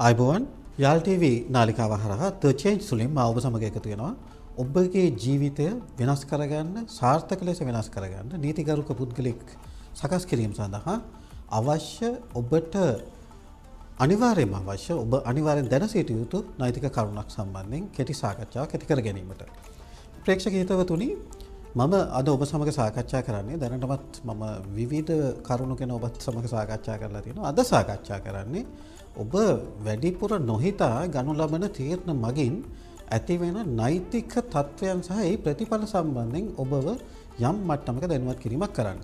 ආයුබෝවන් යාල් ටීවී නාලිකාව හරහා ද චේන්ජ් තුලින් මා ඔබ සමග එකතු වෙනවා. ඔබගේ ජීවිතය වෙනස් කරගන්න, සාර්ථක ලෙස වෙනස් කරගන්න නීතිගරුක පුද්ගලික සකස් කිරීම සඳහා අවශ්‍ය ඔබට අනිවාර්යයෙන්ම අවශ්‍ය ඔබ අනිවාර්යෙන් දැන සිටිය යුතු නෛතික කරුණක් සම්බන්ධයෙන් කෙටි සාකච්ඡාවක් ඇති කර ගැනීමට. ප්‍රේක්ෂක හිතවතුනි, මම අද ඔබ සමග සාකච්ඡා කරන්නේ දැනටමත් මම විවිධ කරුණු ගැන ඔබත් සමග සාකච්ඡා කරලා තියෙනවා. අද සාකච්ඡා කරන්නේ ඔබ වැඩිපුර නොහිතා ගනු ලබන තීරණ මගින් ඇතිවෙන නෛතික තත්ත්වයන් සහ ඒ ප්‍රතිඵල සම්බන්ධයෙන් ඔබව යම් මට්ටමක දැනුවත් කිරීමක් කරන්න.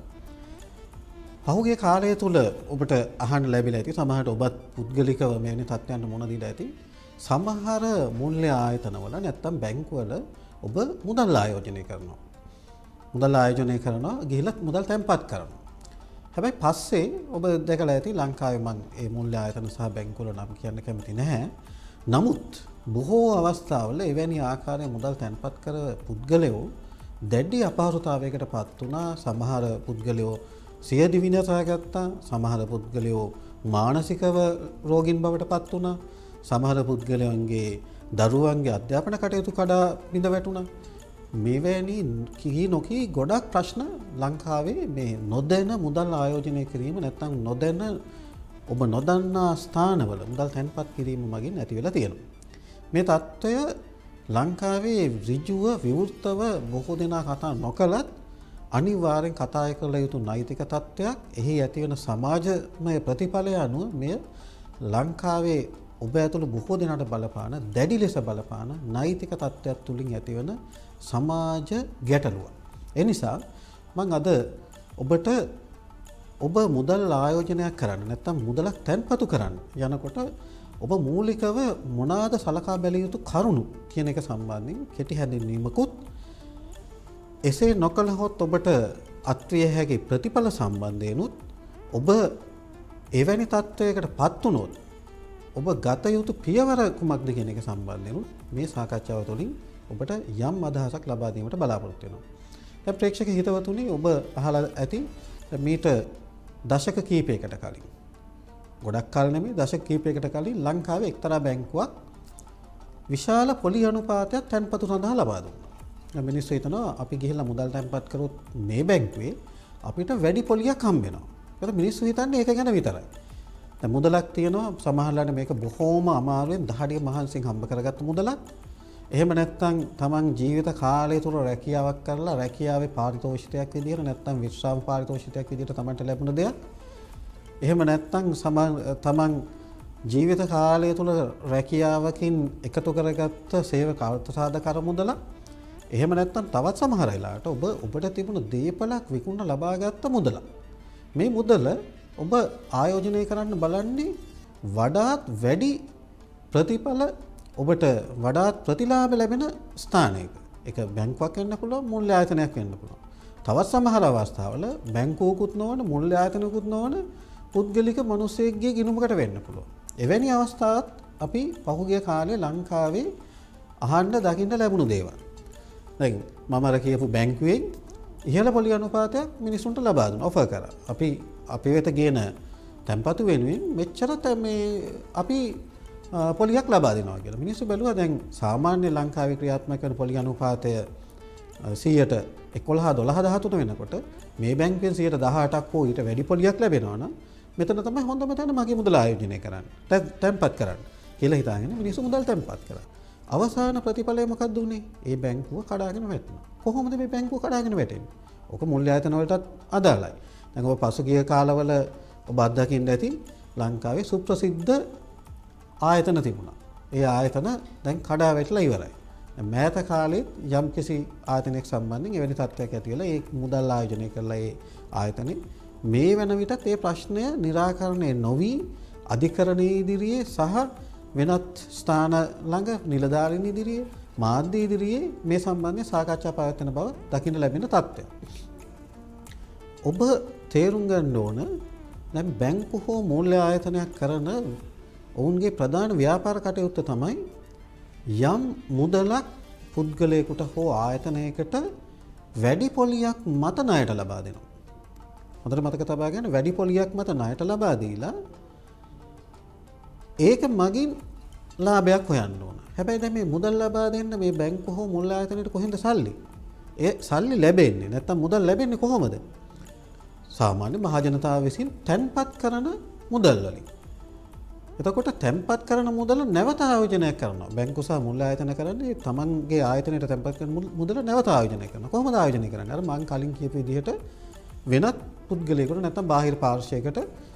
පහුගිය කාලය තුල ඔබට අහන්න ලැබිලා ඇති, සමහරට ඔබත් පුද්ගලිකව මෙවැනි තත්ත්වයන්ට මුහුණ දීලා ඇති. සමහර මූල්‍ය ආයතනවල නැත්තම් බැංකුවල ඔබ මුදල් ආයෝජනය කරනවා. මුදල් ආයෝජනය කරනවා ගිහිල්ලා මුදල් තැන්පත් කරනවා. හැබැයි පස්සේ ඔබ දැකලා ඇති ලංකාවේ මම මේ මූල්‍ය ආයතන සහ බැංකුවල නම් කියන්න කැමති නැහැ. නමුත් බොහෝ අවස්ථාවල එවැනි ආකාරයේ මුදල් තැන්පත් කර පුද්ගලයෝ දැඩි අපහසුතාවයකට පත් වුණා. සමහර පුද්ගලයෝ සියදිවි විනාශ ගත්තා. සමහර පුද්ගලයෝ මානසිකව රෝගීන් බවට පත් වුණා. සමහර පුද්ගලයන්ගේ දරුවන්ගේ අධ්‍යාපන කටයුතු කඩා බිඳ වැටුණා. මෙවැනි කී නොකී ගොඩක් ප්‍රශ්න ලංකාවේ මේ නොදැන මුදල් ආයෝජනය කිරීම නැත්නම් නොදැන ඔබ නොදන්නා ස්ථානවල මුදල් තැන්පත් කිරීම මගින් ඇති වෙලා තියෙනවා. මේ තත්ත්වය ලංකාවේ ඍජුව විවෘතව බොහෝ දෙනා කතා නොකලත් අනිවාර්යෙන් කතා කළ යුතු නෛතික තත්ත්වයක්. එහි ඇතිවන සමාජමය ප්‍රතිඵලය අනුව මෙය ලංකාවේ ඔබ ඇතුළු බොහෝ දෙනාට බලපාන දැඩි ලෙස බලපාන නෛතික තත්ත්වයක් තුලින් ඇතිවන සමාජ ගැටලුවක්. ඒ නිසා මම අද ඔබට ඔබ මුදල් ආයෝජනයක් කරන්න නැත්නම් මුදලක් තැන්පතු කරන්න යනකොට ඔබ මූලිකව මොනවාද සලකා බැලිය යුතු කරුණු කියන එක සම්බන්ධයෙන් කෙටි හැඳින්වීමකුත්, එසේ නොකළහොත් ඔබට අත්විය හැකි ප්‍රතිඵල සම්බන්ධයෙන්ුත්, ඔබ එවැනි තත්ත්වයකට පත් වුණොත් ඔබ ගත යුතු පියවර කුමක්ද කියන එක සම්බන්ධයෙන් මේ සාකච්ඡාව තුළින් ඔබට යම් අදහසක් ලබා දීමට බලාපොරොත්තු වෙනවා. දැන් ප්‍රේක්ෂක හිතවතුනි, ඔබ අහලා ඇති මීට දශක කීපයකට කලින්, ගොඩක් කල නෙමෙයි දශක කීපයකට කලින් ලංකාවේ එක්තරා බැංකුවක් විශාල පොලි අනුපාතයක් තැන්පතු සඳහා ලබා දුන්නා. දැන් මිනිස්සු හිතනවා අපි ගිහිල්ලා මුදල් තැන්පත් කරොත් මේ බැංකුවේ අපිට වැඩි පොලියක් හම්බ වෙනවා. ඒකට මිනිස්සු හිතන්නේ ඒක ගැන විතරයි. දැන් මුදලක් තියෙනවා, සමහරවිට මේක බොහෝම අමාරුවෙන් දහඩිය මහන්සියෙන් හම්බ කරගත්ත මුදලක්. එහෙම නැත්නම් තමන් ජීවිත කාලය තුල රැකියාවක් කරලා රැකියාවේ පාරිතෝෂිකයක් විදියට නැත්නම් විශ්‍රාම පාරිතෝෂිකයක් විදියට තමන්ට ලැබුණ දෙයක්. එහෙම නැත්නම් තමන් ජීවිත කාලය තුල රැකියාවකින් එකතු කරගත්ත සේවක අර්ථසාධක මුදලක්. එහෙම නැත්නම් තවත් සමහර වෙලාවට ඔබට තිබුණු දීපලක් විකුණන ලබාගත් මුදලක්. මේ මුදල ඔබ ආයෝජනය කරන්න බලන්නේ වඩාත් වැඩි ප්‍රතිඵල, ඔබට වඩාත් ප්‍රතිලාභ ලැබෙන ස්ථානයක. ඒක බැංකුවක් වෙන්න පුළුවන්, මූල්‍ය ආයතනයක් වෙන්න පුළුවන්. තවත් සමහර අවස්ථාවල බැංකුවකුත් නොවන, මූල්‍ය ආයතනකුත් නොවන පුද්ගලික මිනිසෙක්ගේ ගිණුමකට වෙන්න පුළුවන්. එවැනි අවස්ථාත් අපි පහුගිය කාලේ ලංකාවේ අහන්න දකින්න ලැබුණු දේවල්. දැන් මම අර කියපු බැංකුවෙන් ඉහළ පොලි අනුපාතයක් මිනිසුන්ට ලබා දුන්නා, ඔෆර් කරා. අපි වෙත ගේන තැන්පතු වෙනුවෙන් මෙච්චර අපි පොලියක් ලබා දෙනවා කියලා. මිනිස්සු බැලුවා දැන් සාමාන්‍ය ලංකාවේ ක්‍රියාත්මක වෙන පොලි අනුපාතය 100ට 11 12 13 වෙනකොට මේ බැංකුවෙන් 118ක් හෝ ඊට වැඩි පොලියක් ලැබෙනවා නම් මෙතන තමයි හොඳම තැන මගේ මුදල ආයෝජනය කරන්න, තැන්පත් කරන්න කියලා හිතාගෙන මිනිස්සු මුදල් තැන්පත් කරා. අවසාන ප්‍රතිඵලය මොකක්ද උනේ? ඒ බැංකුව කඩාගෙන වැටුණා. කොහොමද මේ බැංකුව කඩාගෙන වැටෙන්නේ? ඔක මූල්‍ය ආයතන වලටත් අදාළයි. දැන් ඔබ පසුගිය කාලවල ඔබ අත්දකින්න ඇති ලංකාවේ සුප්‍රසිද්ධ ආයතන තිබුණා. ඒ ආයතන දැන් කඩා වැටලා ඉවරයි. මෑත කාලෙත් යම්කිසි ආයතනයක් සම්බන්ධයෙන් එවැනි තත්ත්වයක් ඇති වෙලා ඒ මුදල් ආයෝජනය කරලා ඒ ආයතනෙ මේ වෙන විටත් ඒ ප්‍රශ්නය निराකරණය නොවි අධිකරණයේ ඉදිරියේ සහ වෙනත් ස්ථාන ළඟ නිලධාරීන් ඉදිරියේ, මාධ්‍ය ඉදිරියේ මේ සම්බන්ධයෙන් සාකච්ඡා පවත්වන බව දකින්න ලැබෙන තත්ත්වයක්. ඔබ තේරුම් ගන්න ඕන දැන් බැංකු හෝ මූල්‍ය ආයතනයක් කරන ඔවුන්ගේ ප්‍රධාන ව්‍යාපාර කටයුත්ත තමයි යම් මුදලක් පුද්ගලයෙකුට හෝ ආයතනයකට වැඩි පොලියක් මත ණයට ලබා දෙනවා. හොඳට මතක තබා ගන්න, වැඩි පොලියක් මත ණයට ලබා දීලා ඒක මගින් ලාභයක් හොයන්න ඕන. හැබැයි දැන් මේ මුදල් ලබා දෙන්න මේ බැංකුව හෝ මුල් ආයතනයට කොහෙන්ද සල්ලි? ඒ සල්ලි ලැබෙන්නේ නැත්නම් මුදල් ලැබෙන්නේ කොහොමද? සාමාන්‍ය මහජනතාව විසින් තැන්පත් කරන මුදල් වලින්. එතකොට තැන්පත් කරන මුදල නැවත ආයෝජනය කරනවා. බැංකුව සහ මුල් ආයතන කරන්නේ තමන්ගේ ආයතනයට තැන්පත් කරන මුදල නැවත ආයෝජනය කරනවා. කොහොමද ආයෝජනය කරන්නේ? අර මම කලින් කියපු විදිහට වෙනත් පුද්ගලයෙකුට නැත්නම් බාහිර පාර්ශ්වයකට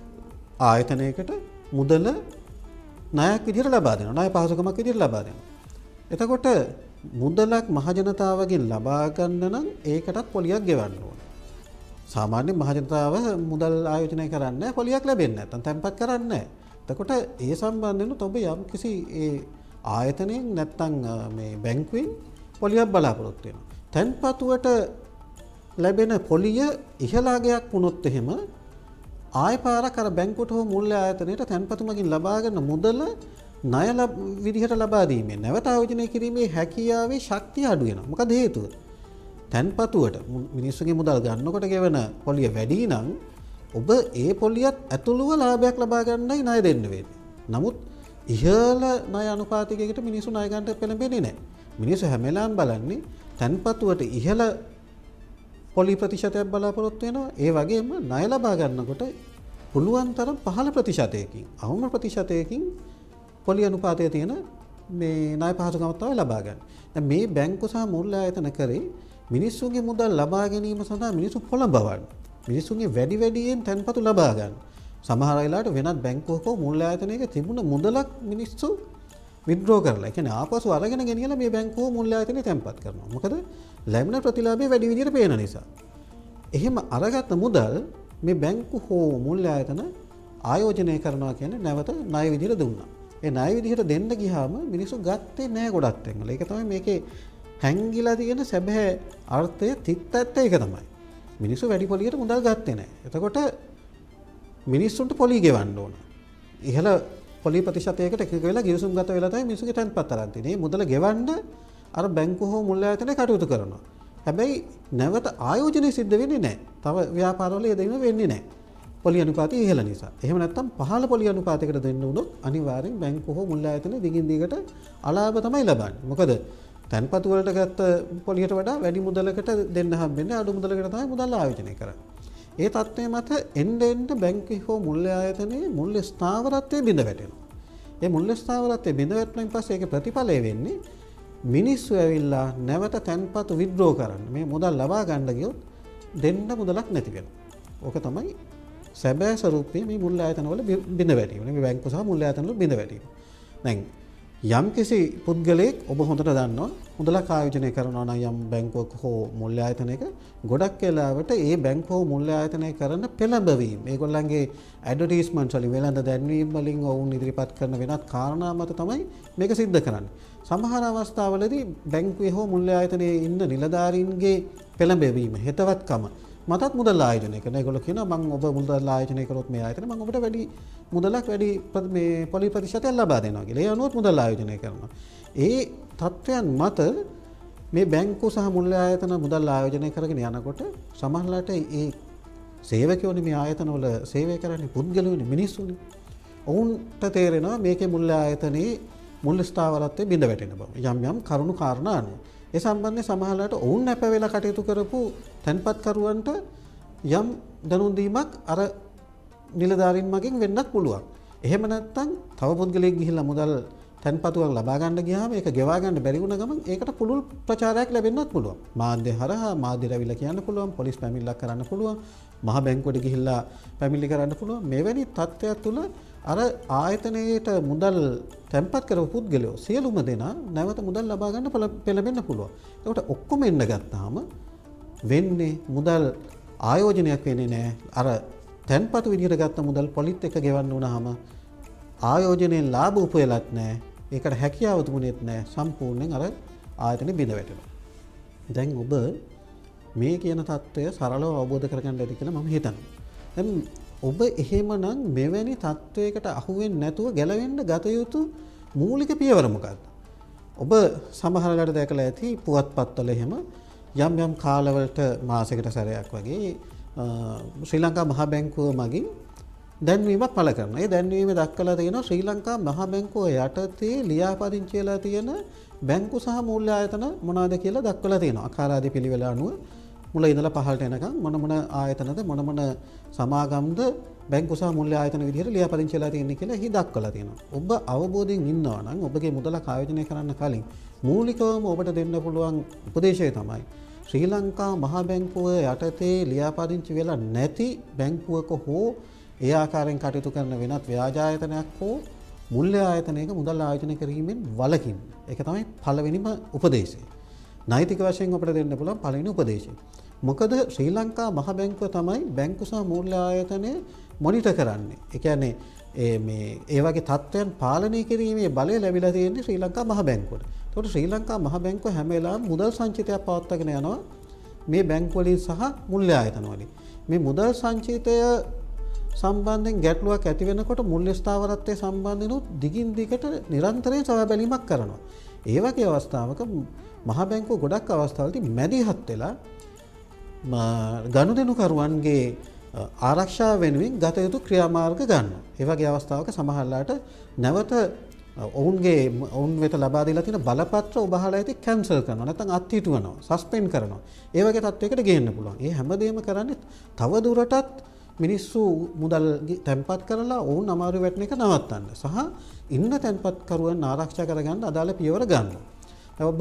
ආයතනයකට මුදල ණයක් විදිහට ලබා දෙනවා. ණය පහසුකමක් විදිහට ලබා දෙනවා. එතකොට මුදලක් මහජනතාවගෙන් ලබා ගන්න නම් ඒකටත් පොලියක් ගෙවන්න ඕන. සාමාන්‍ය මහජනතාව මුදල් ආයෝජනය කරන්නේ පොලියක් ලැබෙන්නේ නැත්නම් තැන්පත් කරන්නේ නැහැ. එතකොට ඒ සම්බන්ධයෙන් ඔබ යම්කිසි ඒ ආයතනයෙන් නැත්නම් මේ බැංකුවෙන් පොලියක් බලාපොරොත්තු වෙනවා. තැන්පතුවට ලැබෙන පොලිය ඉහළාගයක් වුණොත් එහෙම ආය පාරක් අර බැංකුවට හෝ මුල් ආයතනයට තැන්පතු මගින් ලබා ගන්න මුදල ණය විදිහට ලබා දීමෙන් නැවත ආයෝජනය කිරීමේ හැකියාවේ ශක්තිය අඩු වෙනවා. මොකද හේතුව? තැන්පතුවට මිනිස්සුගේ මුදල් ගන්නකොට ගෙවන පොලිය වැඩි නම් ඔබ ඒ පොලියත් ඇතුළුව ලාභයක් ලබා ගන්නයි ණය දෙන්න වෙන්නේ. නමුත් ඉහළ ණය අනුපාතයකට මිනිස්සු ණය ගන්නට පෙළඹෙන්නේ නැහැ. මිනිස්සු හැම වෙලාවෙම බලන්නේ තැන්පතුවට ඉහළ පොලි ප්‍රතිශතයක් බලාපොරොත්තු වෙනවා. ඒ වගේම ණය ලබා ගන්නකොට පුළුවන් තරම් පහළ ප්‍රතිශතයකින් අවම ප්‍රතිශතයකින් පොලි අනුපාතයේ තියෙන මේ ණය පහසුකම් තමයි ලබා ගන්න. දැන් මේ බැංකු සහ මුල් ආයතන කරේ මිනිස්සුන්ගේ මුදල් ලබා ගැනීම සඳහා මිනිස්සු පොළඹවන්න. මිනිස්සුන්ගේ වැඩි වැඩියෙන් තැන්පතු ලබා ගන්න. සමහර වෙලාවට වෙනත් බැංකුවක මුල් ආයතනයක තිබුණ මුදලක් මිනිස්සු විත්ඩ්‍රෝ කරලා, ඒ කියන්නේ ආපසු අරගෙන ගෙනියලා මේ බැංකුව මුල් ආයතනයේ තැන්පත් කරනවා. මොකද ලැබෙන ප්‍රතිලාභය වැඩි විදිහට පේන නිසා. එහෙම අරගත්ත මුදල් මේ බැංකු හෝ මුල් ආයතන ආයෝජනය කරනවා කියන්නේ නැවත ණය විදිහට දුන්නා. ඒ ණය විදිහට දෙන්න ගියාම මිනිස්සු ගත්තේ නැහැ ගොඩක් තැන්වල. ඒක තමයි මේකේ හැංගිලා තියෙන සැබෑ අර්ථය තිත් ඇත්ත ඒක තමයි. මිනිස්සු වැඩි පොලියට මුදල් ගත්තේ නැහැ. එතකොට මිනිස්සුන්ට පොලි ගෙවන්න ඕන. ඉහළ පොලි ප්‍රතිශතයකට එකක වෙලා ගිවිසුම් ගත වෙලා තමයි මිනිස්සුගේ තැන්පත් අරන් තියෙන්නේ. මේ මුදල ගෙවන්න අර බැංකුව හෝ මුල් ආයතනයේ කටයුතු කරනවා. හැබැයි නැවත ආයෝජනය සිද්ධ වෙන්නේ නැහැ. තව ව්‍යාපාරවල යෙදෙන්න වෙන්නේ නැහැ. පොලි අනුපාතය ඉහළ නිසා. එහෙම නැත්නම් පහළ පොලි අනුපාතයකට දෙන්න උනොත් අනිවාර්යෙන් බැංකුව හෝ මුල් ආයතනයේ දිගින් දිගට අලාභ තමයි ලබන්නේ. මොකද තැන්පතු වලට ගත්ත පොලියට වඩා වැඩි මුදලකට දෙන්න හම්බෙන්නේ අඩු මුදලකට තමයි මුදල් ආයෝජනය කරන්නේ. ඒ තත්ත්වය මත එන්න බැංකුවේ හෝ මුල් ආයතනයේ මුල්‍ය ස්ථාවරත්වයේ බිඳ වැටෙනවා. ඒ මුල්‍ය ස්ථාවරත්වයේ බිඳ වැටෙනින් පස්සේ ඒකේ ප්‍රතිඵලය වෙන්නේ මිනිස්සු ඇවිල්ලා නැවත තැන්පතු විත්ඩ්‍රෝ කරන්න. මේ මුදල් ලබා ගන්න ගියොත් දෙන්න මුදලක් නැති වෙනවා. ඕක තමයි සැබෑ ස්වරූපයේ මේ මුල් ආයතන වල බිඳ වැටීම. මේ බැංකු සහ මුල් ආයතන වල බිඳ වැටීම. දැන් යම්කිසි පුද්ගලයෙක් ඔබ හොඳට දන්නවා මුදලක් ආයෝජනය කරනවා නම් යම් බැංකුවක හෝ මුල් ආයතනයක ගොඩක් වෙලාවට ඒ බැංකුව හෝ මුල් ආයතනය කරන පෙළඹවීම ඒගොල්ලන්ගේ ඇඩ්වර්ටයිස්මන්ට්ස් වලින් වෙළඳ දැන්වීම් වලින් ඔවුන් ඉදිරිපත් කරන වෙනත් කාරණා මත තමයි මේක සිද්ධ කරන්නේ. සමහර අවස්ථාවලදී බැංකුවේ හෝ මුල් ආයතනයේ ඉන්න නිලධාරීන්ගේ පෙළඹවීම හිතවත්කම මතත් මුදල් ආයෝජනය කරන. ඒගොල්ලෝ කියනවා මම ඔබ මුදල් ආයෝජනය කරොත් මේ ආයතන මම ඔබට වැඩි මුදලක් වැඩි මේ පොලි ප්‍රතිශතයක් ලබා දෙනවා කියලා. ඒ අනුව මුදල් ආයෝජනය කරනවා. ඒ තත්ත්වයන් මත මේ බැංකු සහ මුල් ආයතන මුදල් ආයෝජනය කරගෙන යනකොට සමහරලාට ඒ සේවකයෝනේ මේ ආයතනවල සේවය කරන්නේ පුද්ගලයෝනේ මිනිස්සුනේ. ඔවුන්ට තේරෙනවා මේකේ මුල් ආයතනයේ මුල් ස්ථාවරත්වයේ බිඳ වැටෙන බව. යම් යම් කරුණු කාරණා අනුව. ඒ සම්බන්ධයෙන් සමහරලාට ඔවුන් නැප වෙලා කටයුතු කරපු තැන්පත්කරුවන්ට යම් දැනුම් දීමක් අර නිලධාරීන් මගින් වෙන්නත් පුළුවන්. එහෙම නැත්නම් තව පුද්ගලයෙක් ගිහිල්ලා මුදල් තැන්පතුවක් ලබා ගන්න ගියාම ඒක ගෙවා ගන්න බැරි වුණ ගමන් ඒකට පුළුල් ප්‍රචාරයක් ලැබෙන්නත් පුළුවන්. මාධ්‍ය හරහා මාධ්‍ය රැවිලා කියන්න පුළුවන්, පොලිස් පැමිණිල්ලක් කරන්න පුළුවන්, මහ බැංකුවට ගිහිල්ලා පැමිණිලි කරන්න පුළුවන්. මෙවැනි තත්ත්වයක් තුළ අර ආයතනයේට මුදල් තැන්පත් කරපු පුද්ගලයෝ සියලුම දෙනා නැවත මුදල් ලබා ගන්න පෙළඹෙන්න පුළුවන්. ඒකට ඔක්කොම එන්න ගත්තාම වෙන්නේ මුදල් ආයෝජනයක් වෙන්නේ නැහැ. අර තැන්පතු විදිහට ගත්ත මුදල් පොලිත් එක ගෙවන්න වුණාම ආයෝජනයෙන් ලාභ උපයලත් නැහැ. ඒකට හැකියාව තිබුණෙත් නැහැ. සම්පූර්ණයෙන් අර ආයතනෙ බිඳ වැටෙනවා. දැන් ඔබ මේ කියන தত্ত্বය සරලව අවබෝධ කරගන්න ඇති කියලා මම හිතනවා. දැන් ඔබ එහෙමනම් මෙවැනි தত্ত্বයකට අහු වෙන්නේ නැතුව ගැලවෙන්න ගත යුතු මූලික පියවර මොකක්ද? ඔබ සමහරකට දැකලා ඇති පුවත්පත්වල එහෙම යම් යම් කාලවලට මාසයකට සැරයක් වගේ ශ්‍රී ලංකා මහ බැංකුව මගින් දැන්වීමක් පළ කරනවා. ඒ දැන්වීම දක්වලා තියෙනවා ශ්‍රී ලංකා මහ බැංකුව යටතේ ලියාපදිංචි වෙලා තියෙන බැංකු සහ මූල්‍ය ආයතන මොනවාද කියලා දක්වලා තියෙනවා. ආකාරාදී පිළිවෙල අනුව මුල ඉඳලා පහළට එනකම් මොන ආයතනද මොන සමාගම්ද බැංකු සහ මූල්‍ය ආයතන විදිහට ලියාපදිංචි වෙලා තියෙන්නේ කියලා එහි දක්වලා තියෙනවා. ඔබ අවබෝධයෙන් ඉන්නවා නම් ඔබගේ මුදලක් ආයෝජනය කරන්න කලින් මූලිකවම ඔබට දෙන්න පුළුවන් උපදේශය තමයි ශ්‍රී ලංකා මහ බැංකුව යටතේ ලියාපදිංචි වෙලා නැති බැංකුවක හෝ ඒ ආකාරයෙන් කටයුතු කරන වෙනත් ව්‍යාජ ආයතනයක් හෝ මූල්‍ය ආයතනයක මුදල් ආයෝජනය කිරීමෙන් වළකින්න. ඒක තමයි පළවෙනිම උපදේශය. නෛතික වශයෙන් අපිට දෙන්න පුළුවන් පළවෙනි උපදේශය. මොකද ශ්‍රී ලංකා මහ බැංකුව තමයි බැංකු සහ මූල්‍ය ආයතනය මොනිටර් කරන්නේ. ඒ කියන්නේ ඒ වගේ තත්ත්වයන් පාලනය කිරීමේ බලය ලැබිලා තියෙන්නේ ශ්‍රී ලංකා මහ බැංකුවට. ඒකට ශ්‍රී ලංකා මහ බැංකුව හැම වෙලාවෙම මුදල් සංචිතයක් පවත්වාගෙන යනවා මේ බැංකු වලින් සහ මූල්‍ය ආයතන වලින්. මේ මුදල් සංචිතය සම්බන්ධයෙන් ගැටලුවක් ඇති වෙනකොට මූල්‍ය ස්ථාවරත්වයේ සම්බන්ධිනු දිගින් දිගට නිරන්තරයෙන් සොයා බැලීමක් කරනවා. ඒ වගේ අවස්ථාවක මහ බැංකුව ගොඩක් අවස්ථාවලදී මැදිහත් වෙලා ගනුදෙනුකරුවන්ගේ ආරක්ෂාව වෙනුවෙන් ගත යුතු ක්‍රියාමාර්ග ගන්නවා. ඒ වගේ අවස්ථාවක සමහරලාට නැවත ඔවුන් වෙත ලබා දීලා තියෙන බලපත්‍ර ඔබහලා ඇති කැන්සල් කරනවා. නැත්නම් අත්හිටුවනවා, සස්පෙන්ඩ් කරනවා. ඒ වගේ තත්වයකට ගේන්න පුළුවන්. ඒ හැමදේම කරන්නේ තව දුරටත් මිනිස්සු මුදල් තැන්පත් කරලා ඔවුන් අමාරු වැටෙන එක නවත්තන්න සහ ඉන්න තැන්පත්කරුවන් ආරක්ෂා කරගන්න අදාළ පියවර ගන්න. ඔබ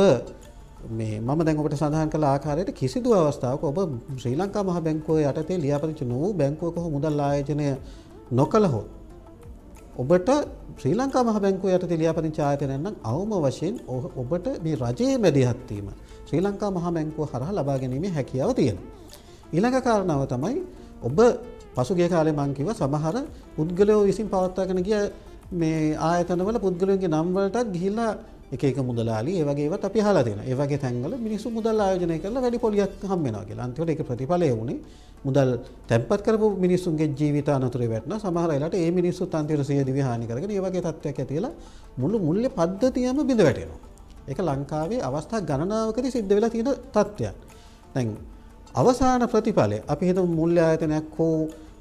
මම දැන් ඔබට සඳහන් කළ ආකාරයට කිසිදු අවස්ථාවක ඔබ ශ්‍රී ලංකා මහ බැංකුව යටතේ ලියාපදිංචි නොවූ බැංකුවක හෝ මුදල් ආයෝජනය නොකළහොත් ඔබට ශ්‍රී ලංකා මහ බැංකුව යටතේ ලියාපදිංචි ආයතනයක් නම් අවම වශයෙන් ඔබට මේ රජයේ මැදිහත් වීම ශ්‍රී ලංකා මහ බැංකුව හරහා ලබා ගැනීමේ හැකියාව තියෙනවා. ඊළඟ කාරණාව තමයි ඔබ පසුගිය කාලේ මම කිව්වා සමහර පුද්ගලයෝ විසින් පවත්වාගෙන ගිය මේ ආයතනවල පුද්ගලයන්ගේ නම් වලටත් ගිහිල්ලා එක මුදලාලි ඒ වගේ ඒවත් අපි අහලා තියෙනවා. ඒ වගේ තැන්වල මිනිස්සු මුදල් ආයෝජනය කරලා වැඩි පොලියක් හම් වෙනවා කියලා. අන්තිමට ඒක ප්‍රතිඵලය වුණේ මුදල් තැන්පත් කරපු මිනිස්සුන්ගේ ජීවිත අනතුරේ වැටෙනවා. සමහර වෙලාවට ඒ මිනිස්සුත් අන්තිමට සිය දිවි හානි කරගෙන ඒ වගේ තත්ත්වයක් ඇතිලා මුළු මූල්‍ය පද්ධතියම බිඳ වැටෙනවා. ඒක ලංකාවේ අවස්ථා ගණනාවකදී සිද්ධ වෙලා තියෙන තත්ත්වයක්. දැන් අවසාන ප්‍රතිඵලය අපි හිතමු මූල්‍ය ආයතනයක් හෝ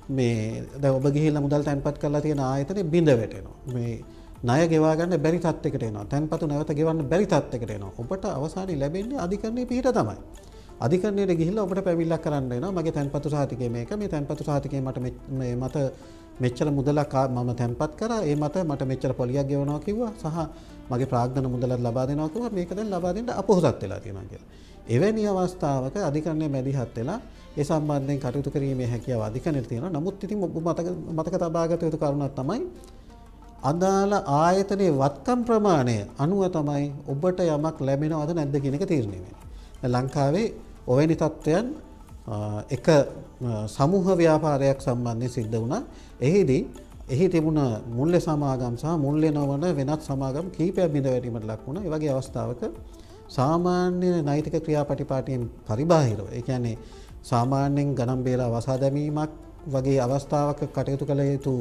දැන් ඔබ ගිහිල්ලා මුදල් තැන්පත් කරලා තියෙන ආයතනේ බිඳ වැටෙනවා. මේ ණය ගෙවා ගන්න බැරි තත්යකට එනවා. තැන්පතු නැවත ගෙවන්න බැරි තත්යකට එනවා. ඔබට අවසානයේ ලැබෙන්නේ අධිකරණයේ පිහිට තමයි. අධිකරණයට ගිහිල්ලා ඔබට පැමිණිල්ලක් කරන්න වෙනවා. මගේ තැන්පතු සහතිකය මේක. මේ තැන්පතු සහතිකය මට මෙච්චර මුදලක් මම තැන්පත් කරා. ඒ මත මට මෙච්චර පොලියක් ගෙවනවා කිව්වා. සහ මගේ ප්‍රාග්ධන මුදලක් ලබා දෙනවා කිව්වා. මේක දැන් ලබා දෙන්න අපොහොසත් වෙලා තියෙනවා කියලා. එවැනි අවස්ථාවක අධිකරණයේ මැදිහත් වෙලා ඒ සම්බන්ධයෙන් කටයුතු කිරීමේ හැකියාව අධිකරණයට තියෙනවා. නමුත් ඉතින් ඔබ මතක තබා ගත යුතු කරුණක් තමයි අදාළ ආයතනයේ වත්කම් ප්‍රමාණය අනුව තමයි ඔබට යමක් ලැබෙනවද නැද්ද කියන එක තීරණය වෙන්නේ. ලංකාවේ ඔවැනි තත්ත්වයන් එක සමූහ ව්‍යාපාරයක් සම්බන්ධයෙන් සිද්ධ වුණා. එහි තිබුණ මූල්‍ය සමාගම් සහ මූල්‍ය නොවන වෙනත් සමාගම් කීපයක් බිඳ වැටීමට ලක් වුණා. ඒ වගේ අවස්ථාවක සාමාන්‍ය නෛතික ක්‍රියාපටිපාටියෙන් පරිබාහිරව ඒ කියන්නේ සාමාන්‍යයෙන් ගණන් බේරා වසා දැමීමක් වගේ අවස්ථාවක කටයුතු කළ යුතු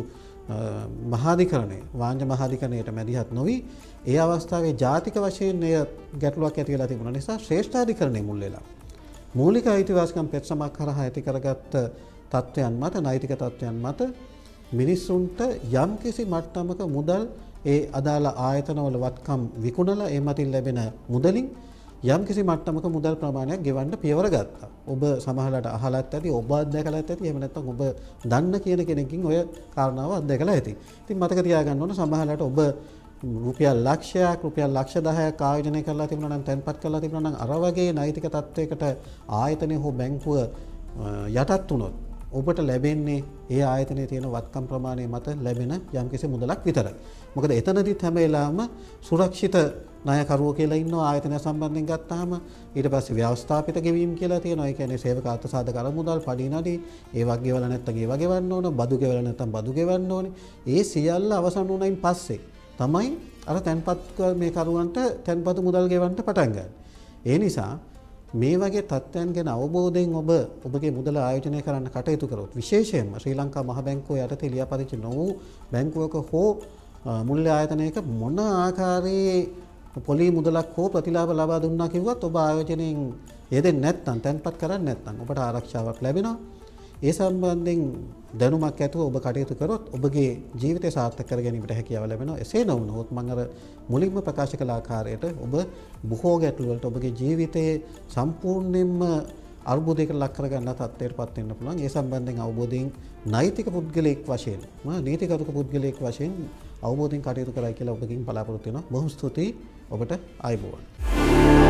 මහාධිකරණය වාණ්‍ය මහාධිකරණයට මැදිහත් නොවි ඒ අවස්ථාවේ ජාතික වශයෙන් එය ගැටලුවක් ඇති වෙලා තිබුණ නිසා ශ්‍රේෂ්ඨාධිකරණය මුල් වෙලා මූලික අයිතිවාසිකම් පෙත්සමක් කරහා ඇති කරගත්ත තත්ත්වයන් මත නෛතික තත්ත්වයන් මත මිනිස්සුන්ට යම්කිසි මට්ටමක මුදල් ඒ අදාළ ආයතනවල වත්කම් විකුණලා ඒ මතින් ලැබෙන මුදලින් යම්කිසි මට්ටමක මුදල් ප්‍රමාණයක් ගෙවන්න පියවර ගත්තා. ඔබ සමහරවිට අහලත් ඇති, ඔබ අත්දැකලත් ඇති, එහෙම නැත්නම් ඔබ දන්න කියන කෙනකින් ඔය කාරණාව අත්දැකලා ඇති. ඉතින් මතක තියාගන්න ඕන සමහරවිට ඔබ රුපියල් ලක්ෂයක්, රුපියල් ලක්ෂ 10ක් ආයෝජනය කරලා තිබුණා නම්, තැන්පත් කරලා තිබුණා නම් අර වගේ නෛතික තත්වයකට ආයතනය හෝ බැංකුව යටත් වුණොත් ඔබට ලැබෙන්නේ ඒ ආයතනයේ තියෙන වත්කම් ප්‍රමාණය මත ලැබෙන යම්කිසි මුදලක් විතරයි. මොකද එතනදිත් හැම වෙලාවෙම සුරක්ෂිත ණයකරුවෝ කියලා ඉන්නවා ආයතනය සම්බන්ධයෙන් ගත්තාම. ඊට පස්සේ ව්‍යවස්ථාපිත ගෙවීම් කියලා තියෙනවා. ඒ කියන්නේ සේවක අර්ථසාධක අරමුදල්, පඩි නඩි, ඒවා ගෙවලා නැත්නම් ඒවා ගෙවන්න ඕන, බදු ගෙවලා නැත්නම් බදු ගෙවන්න ඕනේ. ඒ සියල්ල අවසන් වුණයින් පස්සේ තමයි අර තැන්පත් මේ කරුවන්ට තැන්පතු මුදල් ගෙවන්න පටන් ගන්න. ඒ නිසා මේ වගේ තත්ත්වයන් ගැන අවබෝධයෙන් ඔබගේ මුදල ආයෝජනය කරන්න කටයුතු කරොත් විශේෂයෙන්ම ශ්‍රී ලංකා මහ බැංකුව යටතේ ලියාපදිංචි නොවූ බැංකුවක හෝ මුල්‍ය ආයතනයක මොන ආකාරයේ පොලි මුදලක් හෝ ප්‍රතිලාභ ලබා දුන්නා කිව්වත් ඔබ ආයෝජනයෙන් යෙදෙන්නේ නැත්නම් තැන්පත් කරන්නේ නැත්නම් ඔබට ආරක්ෂාවක් ලැබෙනවා. ඒ සම්බන්ධයෙන් දැනුමක් ඇතුව ඔබ කටයුතු කරොත් ඔබගේ ජීවිතය සාර්ථක කර ගැනීමට හැකියාව ලැබෙනවා. එසේ නොවුනොත් මම අර මුලින්ම ප්‍රකාශ කළ ආකාරයට ඔබ බොහෝ ගැටලු වලට ඔබගේ ජීවිතයේ සම්පූර්ණයෙන්ම අර්බුදයකට ලක් කරගන්න තත්ත්වයකටපත් වෙන්න පුළුවන්. ඒ සම්බන්ධයෙන් අවබෝධයෙන් නෛතික පුද්ගලයෙක් වශයෙන් නීතිගරුක පුද්ගලයෙක් වශයෙන් අවබෝධයෙන් කටයුතු කරයි කියලා ඔබකින් බලාපොරොත්තු වෙනවා. බොහොම ස්තුතියි ඔබට ආයුබෝවන්.